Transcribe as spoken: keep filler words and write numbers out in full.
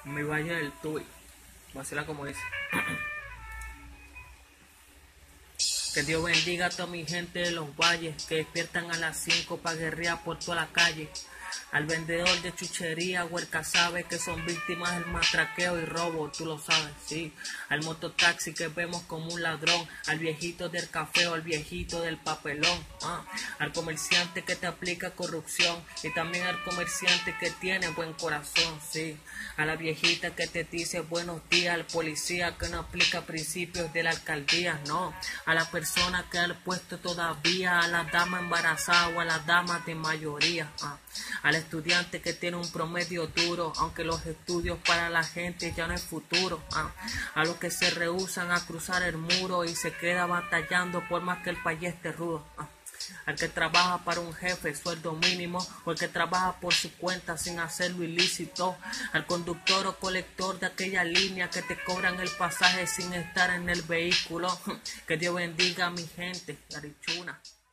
Mi valle del Tuy. Vacila como dice. Que Dios bendiga a toda mi gente de los valles que despiertan a las cinco para guerrear por toda la calle. Al vendedor de chuchería, Huerca sabe que son víctimas del matraqueo y robo, tú lo sabes, sí. Al mototaxi que vemos como un ladrón, al viejito del café o al viejito del papelón, ah. Al comerciante que te aplica corrupción y también al comerciante que tiene buen corazón, sí. A la viejita que te dice buenos días, al policía que no aplica principios de la alcaldía, no. A la persona que ha puesto todavía, a la dama embarazada o a las damas de mayoría, ah. Al estudiante que tiene un promedio duro, aunque los estudios para la gente ya no es futuro, ah. A los que se rehúsan a cruzar el muro y se queda batallando por más que el país esté rudo, ah. Al que trabaja para un jefe, sueldo mínimo, o el que trabaja por su cuenta sin hacerlo ilícito. Al conductor o colector de aquella línea que te cobran el pasaje sin estar en el vehículo. Que Dios bendiga a mi gente, Arichuna.